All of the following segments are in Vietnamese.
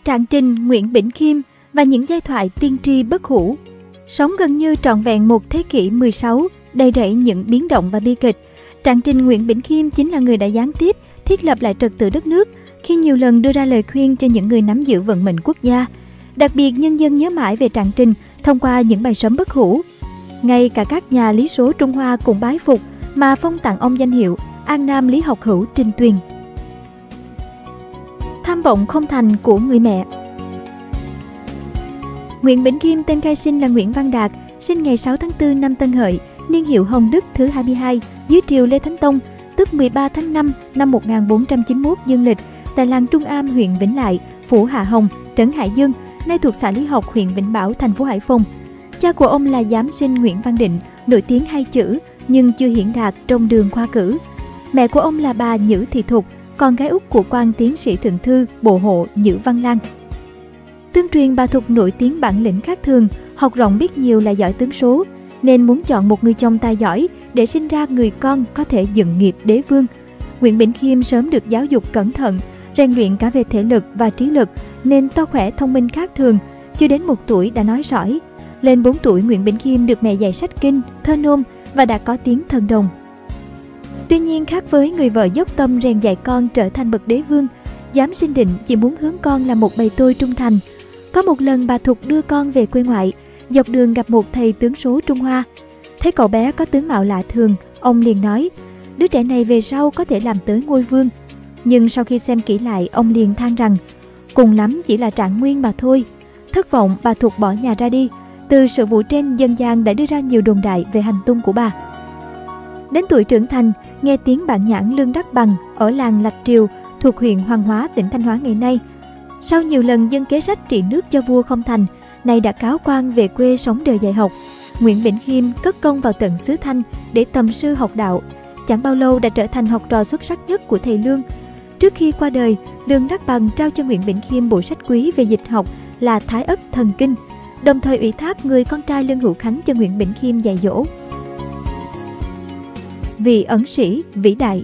Trạng Trình, Nguyễn Bỉnh Khiêm và những giai thoại tiên tri bất hủ. Sống gần như trọn vẹn một thế kỷ 16, đầy rẫy những biến động và bi kịch, Trạng Trình Nguyễn Bỉnh Khiêm chính là người đã gián tiếp thiết lập lại trật tự đất nước khi nhiều lần đưa ra lời khuyên cho những người nắm giữ vận mệnh quốc gia. Đặc biệt, nhân dân nhớ mãi về Trạng Trình thông qua những bài sấm bất hủ. Ngay cả các nhà lý số Trung Hoa cũng bái phục mà phong tặng ông danh hiệu An Nam Lý Học Hữu Trình Tuyền. Tham vọng không thành của người mẹ. Nguyễn Bỉnh Khiêm tên khai sinh là Nguyễn Văn Đạt, sinh ngày 6 tháng 4 năm Tân Hợi, niên hiệu Hồng Đức thứ 22 dưới triều Lê Thánh Tông, tức 13 tháng 5 năm 1491 dương lịch, tại làng Trung Am, huyện Vĩnh Lại, phủ Hạ Hồng, trấn Hải Dương, nay thuộc xã Lý Học, huyện Vĩnh Bảo, thành phố Hải Phòng. Cha của ông là giám sinh Nguyễn Văn Định, nổi tiếng hay chữ nhưng chưa hiển đạt trong đường khoa cử. Mẹ của ông là bà Nhữ Thị Thục, con gái út của quan tiến sĩ thượng thư bộ hộ Nhữ Văn Lan. Tương truyền bà Thục nổi tiếng bản lĩnh khác thường, học rộng biết nhiều, là giỏi tướng số, nên muốn chọn một người chồng tài giỏi để sinh ra người con có thể dựng nghiệp đế vương. Nguyễn Bỉnh Khiêm sớm được giáo dục cẩn thận, rèn luyện cả về thể lực và trí lực, nên to khỏe thông minh khác thường. Chưa đến 1 tuổi đã nói sỏi. Lên 4 tuổi, Nguyễn Bỉnh Khiêm được mẹ dạy sách kinh, thơ nôm và đã có tiếng thần đồng. Tuy nhiên, khác với người vợ dốc tâm rèn dạy con trở thành bậc đế vương, giám sinh Định chỉ muốn hướng con là một bầy tôi trung thành. Có một lần bà Thục đưa con về quê ngoại, dọc đường gặp một thầy tướng số Trung Hoa. Thấy cậu bé có tướng mạo lạ thường, ông liền nói, đứa trẻ này về sau có thể làm tới ngôi vương. Nhưng sau khi xem kỹ lại, ông liền than rằng, cùng lắm chỉ là trạng nguyên mà thôi. Thất vọng, bà Thục bỏ nhà ra đi. Từ sự vụ trên, dân gian đã đưa ra nhiều đồn đại về hành tung của bà. Đến tuổi trưởng thành, nghe tiếng bản nhãn Lương Đắc Bằng ở làng Lạch Triều thuộc huyện Hoàng Hóa, tỉnh Thanh Hóa ngày nay. Sau nhiều lần dâng kế sách trị nước cho vua không thành, nay đã cáo quan về quê sống đời dạy học. Nguyễn Bỉnh Khiêm cất công vào tận xứ Thanh để tầm sư học đạo. Chẳng bao lâu đã trở thành học trò xuất sắc nhất của thầy Lương. Trước khi qua đời, Lương Đắc Bằng trao cho Nguyễn Bỉnh Khiêm bộ sách quý về dịch học là Thái Ấp Thần Kinh, đồng thời ủy thác người con trai Lương Hữu Khánh cho Nguyễn Bỉnh Khiêm dạy dỗ. Vị ẩn sĩ vĩ đại.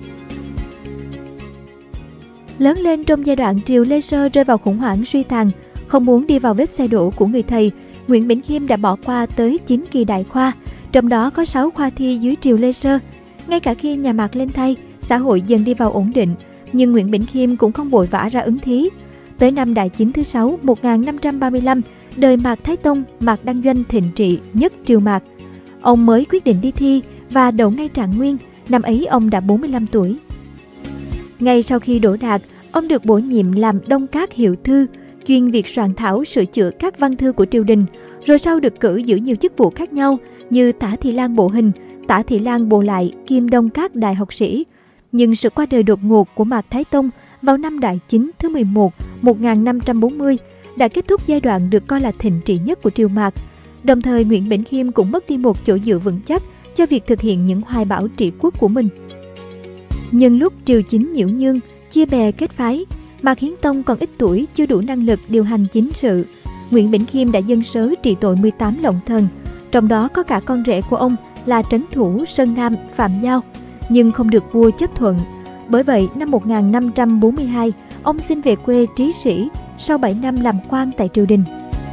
Lớn lên trong giai đoạn triều Lê Sơ rơi vào khủng hoảng suy tàn, không muốn đi vào vết xe đổ của người thầy, Nguyễn Bỉnh Khiêm đã bỏ qua tới 9 kỳ đại khoa, trong đó có 6 khoa thi dưới triều Lê Sơ. Ngay cả khi nhà Mạc lên thay, xã hội dần đi vào ổn định, nhưng Nguyễn Bỉnh Khiêm cũng không vội vã ra ứng thí. Tới năm Đại Chính thứ 6, 1535, đời Mạc Thái Tông, Mạc Đăng Doanh thịnh trị nhất triều Mạc, ông mới quyết định đi thi và đậu ngay trạng nguyên. Năm ấy ông đã 45 tuổi. Ngay sau khi đỗ đạt, ông được bổ nhiệm làm Đông Các Hiệu Thư, chuyên việc soạn thảo sửa chữa các văn thư của triều đình, rồi sau được cử giữ nhiều chức vụ khác nhau như Tả Thị Lang Bộ Hình, Tả Thị Lang Bộ Lại, kiêm Đông Các Đại học sĩ. Nhưng sự qua đời đột ngột của Mạc Thái Tông vào năm Đại Chính thứ 11, 1540 đã kết thúc giai đoạn được coi là thịnh trị nhất của triều Mạc. Đồng thời, Nguyễn Bỉnh Khiêm cũng mất đi một chỗ dựa vững chắc cho việc thực hiện những hoài bão trị quốc của mình. Nhân lúc triều chính nhiễu nhương, chia bè kết phái, Mạc Hiến Tông còn ít tuổi, chưa đủ năng lực điều hành chính sự, Nguyễn Bỉnh Khiêm đã dâng sớ trị tội 18 lộng thần, trong đó có cả con rể của ông là trấn thủ Sơn Nam Phạm Giao, nhưng không được vua chấp thuận. Bởi vậy, năm 1542, ông xin về quê trí sĩ sau 7 năm làm quan tại triều đình.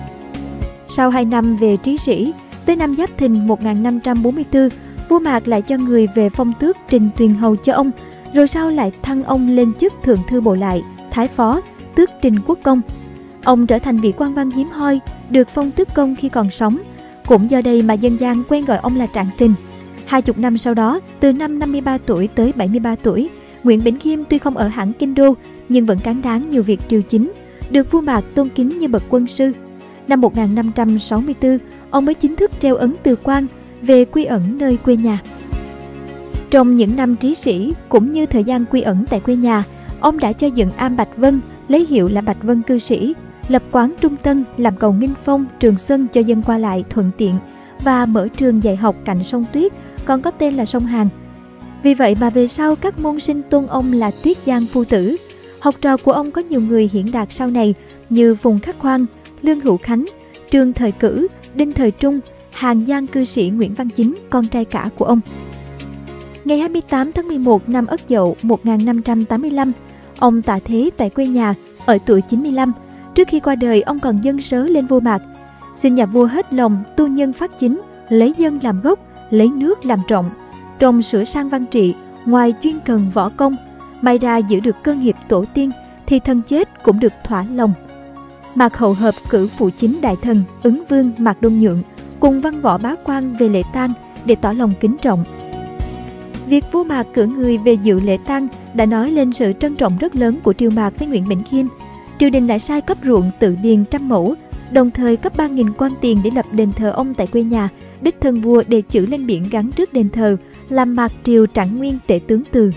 Sau 2 năm về trí sĩ, tới năm Giáp Thìn 1544, vua Mạc lại cho người về phong tước Trình Tuyền Hầu cho ông, rồi sau lại thăng ông lên chức thượng thư bộ lại, thái phó, tước Trình Quốc Công. Ông trở thành vị quan văn hiếm hoi, được phong tước công khi còn sống. Cũng do đây mà dân gian quen gọi ông là Trạng Trình. 20 năm sau đó, từ năm 53 tuổi tới 73 tuổi, Nguyễn Bỉnh Khiêm tuy không ở hẳn kinh đô, nhưng vẫn cán đáng nhiều việc triều chính, được vua Mạc tôn kính như bậc quân sư. Năm 1564, ông mới chính thức treo ấn từ quan, về quy ẩn nơi quê nhà. Trong những năm trí sĩ, cũng như thời gian quy ẩn tại quê nhà, ông đã cho dựng am Bạch Vân, lấy hiệu là Bạch Vân Cư Sĩ, lập quán Trung Tân, làm cầu Nghinh Phong, Trường Xuân cho dân qua lại thuận tiện, và mở trường dạy học cạnh sông Tuyết, còn có tên là sông Hàn. Vì vậy mà về sau các môn sinh tôn ông là Tuyết Giang Phu Tử. Học trò của ông có nhiều người hiển đạt sau này như Phùng Khắc Khoan, Lương Hữu Khánh, Trương Thời Cử, Đinh Thời Trung, Hàng Giang cư sĩ Nguyễn Văn Chính, con trai cả của ông. Ngày 28 tháng 11 năm Ất Dậu 1585, ông tạ thế tại quê nhà ở tuổi 95. Trước khi qua đời, ông còn dâng sớ lên vua Mạc: xin nhà vua hết lòng tu nhân phát chính, lấy dân làm gốc, lấy nước làm trọng, trồng sửa sang văn trị, ngoài chuyên cần võ công, may ra giữ được cơ nghiệp tổ tiên, thì thân chết cũng được thỏa lòng. Mạc Hậu Hợp cử phụ chính đại thần Ứng Vương Mạc Đôn Nhượng cùng văn võ bá quan về lễ tang để tỏ lòng kính trọng. Việc vua Mạc cử người về dự lễ tang đã nói lên sự trân trọng rất lớn của triều Mạc với Nguyễn Bỉnh Khiêm. Triều đình lại sai cấp ruộng tự điền 100 mẫu, đồng thời cấp 3.000 quan tiền để lập đền thờ ông tại quê nhà. Đích thân vua đề chữ lên biển gắn trước đền thờ, làm Mạc Triều Trạng Nguyên Tể tướng Từ.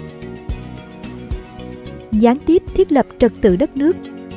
Gián tiếp thiết lập trật tự đất nước.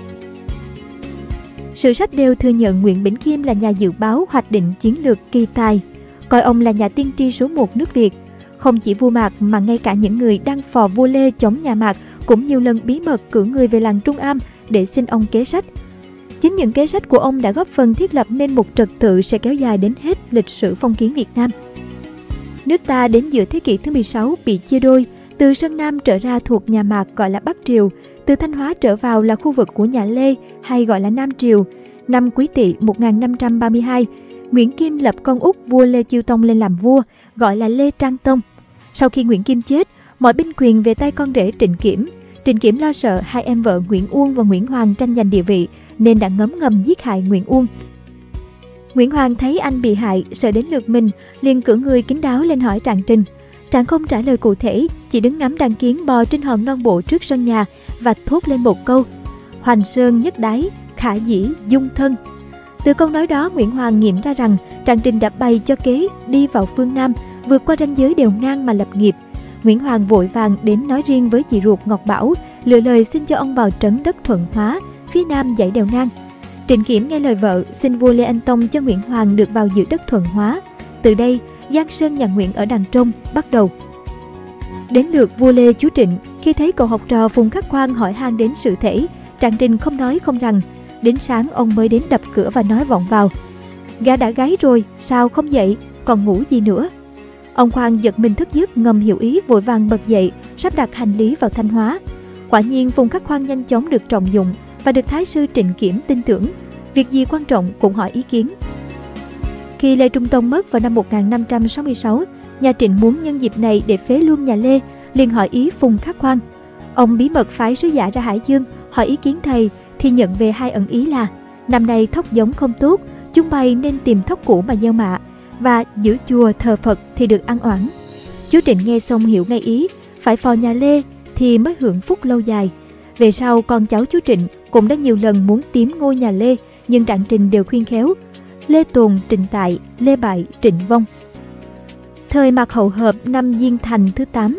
Sử sách đều thừa nhận Nguyễn Bỉnh Khiêm là nhà dự báo, hoạch định chiến lược, kỳ tài, coi ông là nhà tiên tri số 1 nước Việt. Không chỉ vua Mạc mà ngay cả những người đang phò vua Lê chống nhà Mạc cũng nhiều lần bí mật cử người về làng Trung Am để xin ông kế sách. Chính những kế sách của ông đã góp phần thiết lập nên một trật tự sẽ kéo dài đến hết lịch sử phong kiến Việt Nam. Nước ta đến giữa thế kỷ thứ 16 bị chia đôi, từ Sơn Nam trở ra thuộc nhà Mạc gọi là Bắc Triều, từ Thanh Hóa trở vào là khu vực của nhà Lê hay gọi là Nam Triều. Năm Quý Tỵ 1532, Nguyễn Kim lập con út vua Lê Chiêu Tông lên làm vua, gọi là Lê Trang Tông. Sau khi Nguyễn Kim chết, mọi binh quyền về tay con rể Trịnh Kiểm. Trịnh Kiểm lo sợ hai em vợ Nguyễn Uông và Nguyễn Hoàng tranh giành địa vị nên đã ngấm ngầm giết hại Nguyễn Uông. Nguyễn Hoàng thấy anh bị hại, sợ đến lượt mình, liền cử người kín đáo lên hỏi Trạng Trình. Trạng không trả lời cụ thể, chỉ đứng ngắm đàn kiến bò trên hòn non bộ trước sân nhà và thốt lên một câu: hoành sơn nhất đái, khả dĩ dung thân. Từ câu nói đó, Nguyễn Hoàng nghiệm ra rằng Trạng Trình đã bày cho kế đi vào phương Nam, vượt qua ranh giới đèo ngang mà lập nghiệp. Nguyễn Hoàng vội vàng đến nói riêng với chị ruột Ngọc Bảo, lựa lời xin cho ông vào trấn đất Thuận Hóa, phía nam dãy đèo ngang. Trịnh Kiểm nghe lời vợ, xin vua Lê Anh Tông cho Nguyễn Hoàng được vào giữ đất Thuận Hóa. Từ đây, Giang Sơn nhà Nguyễn ở Đàn Trong bắt đầu. Đến lượt vua Lê Chúa Trịnh, khi thấy cậu học trò Phùng Khắc Khoan hỏi han đến sự thể, Trạng Trình không nói không rằng. Đến sáng ông mới đến đập cửa và nói vọng vào: gã đã gáy rồi, sao không dậy, còn ngủ gì nữa. Ông Khoan giật mình thức giấc, ngầm hiểu ý, vội vàng bật dậy, sắp đặt hành lý vào Thanh Hóa. Quả nhiên Phùng Khắc Khoan nhanh chóng được trọng dụng và được Thái sư Trịnh Kiểm tin tưởng. Việc gì quan trọng cũng hỏi ý kiến. Khi Lê Trung Tông mất vào năm 1566, nhà Trịnh muốn nhân dịp này để phế luôn nhà Lê, liền hỏi ý Phùng Khắc Khoan. Ông bí mật phái sứ giả ra Hải Dương hỏi ý kiến thầy, thì nhận về hai ẩn ý là: năm nay thóc giống không tốt, chúng bay nên tìm thóc cũ mà gieo mạ, và giữ chùa thờ Phật thì được ăn oản. Chúa Trịnh nghe xong hiểu ngay ý, phải phò nhà Lê thì mới hưởng phúc lâu dài. Về sau con cháu chúa Trịnh cũng đã nhiều lần muốn tiếm ngôi nhà Lê, nhưng Trạng Trình đều khuyên khéo: Lê tồn Trịnh tại, Lê bại Trịnh vong. Thời Mạc Hậu Hợp năm Diên Thành thứ 8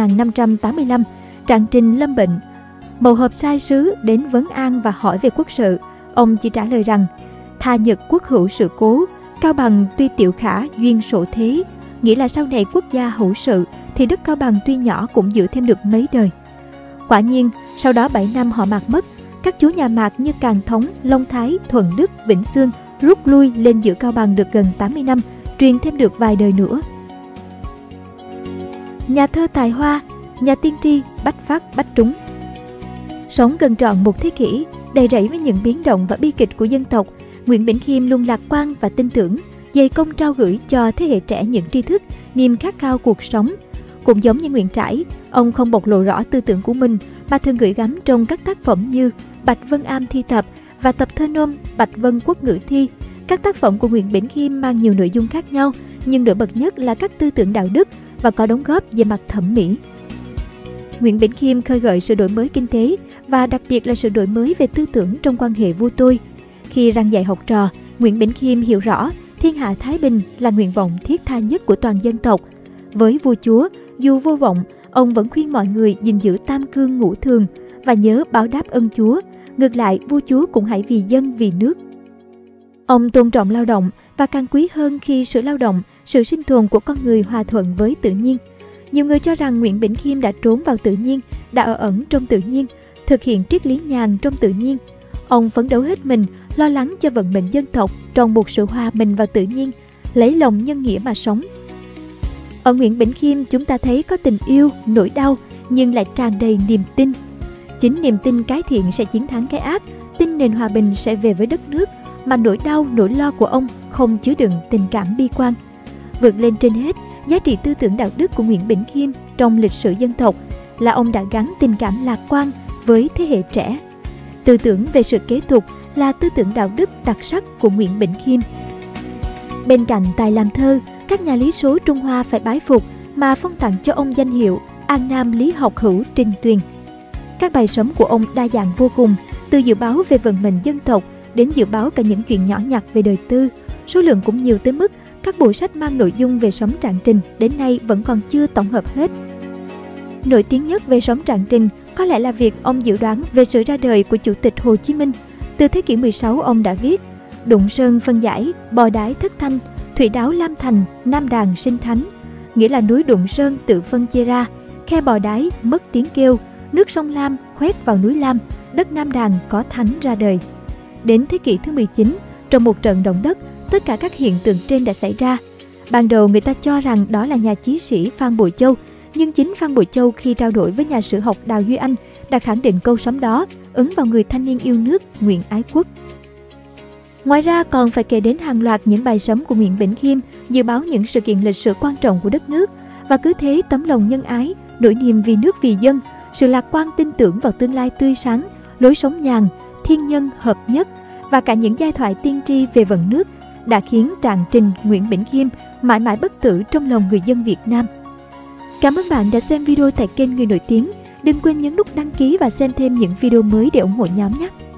1585, Trạng Trình lâm bệnh. Mậu Hợp sai sứ đến vấn an và hỏi về quốc sự. Ông chỉ trả lời rằng: tha Nhật quốc hữu sự cố, Cao Bằng tuy tiểu khả duyên sổ thế, nghĩa là sau này quốc gia hữu sự thì đất Cao Bằng tuy nhỏ cũng giữ thêm được mấy đời. Quả nhiên, sau đó 7 năm họ Mạc mất, các chúa nhà Mạc như Càn Thống, Long Thái, Thuận Đức, Vĩnh Xương rút lui lên giữ Cao Bằng được gần 80 năm, truyền thêm được vài đời nữa. Nhà thơ tài hoa, nhà tiên tri bách phát bách trúng. Sống gần trọn một thế kỷ, đầy rẫy với những biến động và bi kịch của dân tộc, Nguyễn Bỉnh Khiêm luôn lạc quan và tin tưởng, dày công trao gửi cho thế hệ trẻ những tri thức, niềm khát khao cuộc sống. Cũng giống như Nguyễn Trãi, ông không bộc lộ rõ tư tưởng của mình mà thường gửi gắm trong các tác phẩm như Bạch Vân Am thi tập và tập thơ nôm Bạch Vân Quốc ngữ thi. Các tác phẩm của Nguyễn Bỉnh Khiêm mang nhiều nội dung khác nhau, nhưng nổi bật nhất là các tư tưởng đạo đức và có đóng góp về mặt thẩm mỹ. Nguyễn Bỉnh Khiêm khơi gợi sự đổi mới kinh tế và đặc biệt là sự đổi mới về tư tưởng trong quan hệ vua tôi. Khi răn dạy học trò, Nguyễn Bỉnh Khiêm hiểu rõ thiên hạ thái bình là nguyện vọng thiết tha nhất của toàn dân tộc. Với vua chúa, dù vô vọng, ông vẫn khuyên mọi người gìn giữ tam cương ngũ thường và nhớ báo đáp ân chúa. Ngược lại, vua chúa cũng hãy vì dân vì nước. Ông tôn trọng lao động và càng quý hơn khi sự lao động, sự sinh tồn của con người hòa thuận với tự nhiên. Nhiều người cho rằng Nguyễn Bỉnh Khiêm đã trốn vào tự nhiên, đã ở ẩn trong tự nhiên, thực hiện triết lý nhàn trong tự nhiên. Ông phấn đấu hết mình, lo lắng cho vận mệnh dân tộc, tròn buộc sự hòa mình vào tự nhiên, lấy lòng nhân nghĩa mà sống. Ở Nguyễn Bỉnh Khiêm chúng ta thấy có tình yêu, nỗi đau, nhưng lại tràn đầy niềm tin. Chính niềm tin cái thiện sẽ chiến thắng cái ác, tin nền hòa bình sẽ về với đất nước, mà nỗi đau, nỗi lo của ông không chứa đựng tình cảm bi quan. Vượt lên trên hết, giá trị tư tưởng đạo đức của Nguyễn Bỉnh Khiêm trong lịch sử dân tộc là ông đã gắn tình cảm lạc quan với thế hệ trẻ. Tư tưởng về sự kế tục là tư tưởng đạo đức đặc sắc của Nguyễn Bỉnh Khiêm. Bên cạnh tài làm thơ, các nhà lý số Trung Hoa phải bái phục mà phong tặng cho ông danh hiệu An Nam Lý Học Hữu Trình Tuyền. Các bài sống của ông đa dạng vô cùng, từ dự báo về vận mệnh dân tộc đến dự báo cả những chuyện nhỏ nhặt về đời tư. Số lượng cũng nhiều tới mức các bộ sách mang nội dung về sống Trạng Trình đến nay vẫn còn chưa tổng hợp hết. Nổi tiếng nhất về sống Trạng Trình có lẽ là việc ông dự đoán về sự ra đời của Chủ tịch Hồ Chí Minh. Từ thế kỷ 16 ông đã viết: Đụng sơn phân giải, bò đái thất thanh, thủy đáo lam thành, nam đàn sinh thánh. Nghĩa là núi Đụng Sơn tự phân chia ra, khe bò đái mất tiếng kêu, nước sông Lam khoét vào núi Lam, đất Nam Đàn có thánh ra đời. Đến thế kỷ thứ 19, trong một trận động đất, tất cả các hiện tượng trên đã xảy ra. Ban đầu người ta cho rằng đó là nhà chí sĩ Phan Bội Châu, nhưng chính Phan Bội Châu khi trao đổi với nhà sử học Đào Duy Anh đã khẳng định câu sấm đó ứng vào người thanh niên yêu nước Nguyễn Ái Quốc. Ngoài ra còn phải kể đến hàng loạt những bài sấm của Nguyễn Bỉnh Khiêm dự báo những sự kiện lịch sử quan trọng của đất nước, và cứ thế tấm lòng nhân ái, nỗi niềm vì nước vì dân, sự lạc quan tin tưởng vào tương lai tươi sáng, lối sống nhàn, thiên nhân hợp nhất và cả những giai thoại tiên tri về vận nước đã khiến Trạng Trình Nguyễn Bỉnh Khiêm mãi mãi bất tử trong lòng người dân Việt Nam. Cảm ơn bạn đã xem video tại kênh Người Nổi Tiếng. Đừng quên nhấn nút đăng ký và xem thêm những video mới để ủng hộ nhóm nhé!